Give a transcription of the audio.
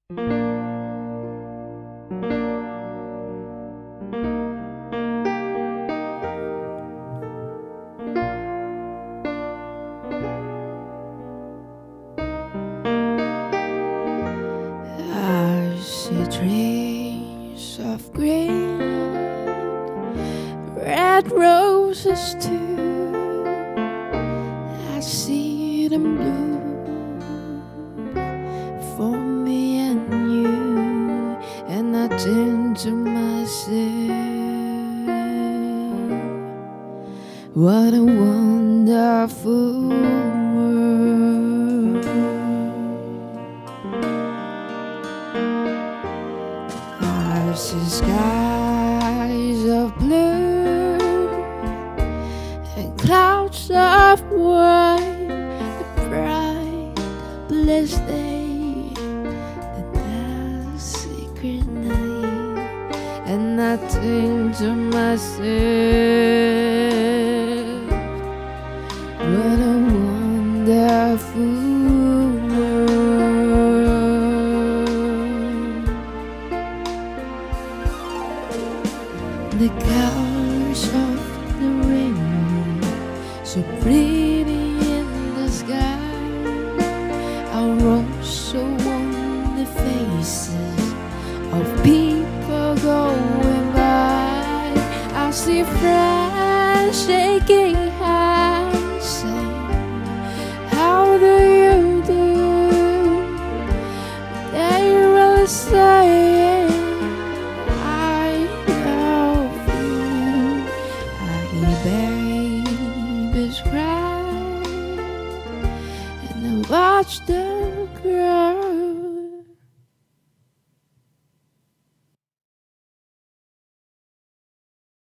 I see trees of green, red roses too. I see them bloom for me and you, and I think to myself, what a wonderful world. I see skies of blue and clouds of white, a bright, blessed day, the dark, secret night, and I think to myself, what a wonderful world. The colors of the rainbow, so pretty in the sky, are also on the faces of people going by. I see friends shaking hands, saying, how do you do? They really saying, I love you. I hear babies cry, and I watch them grow.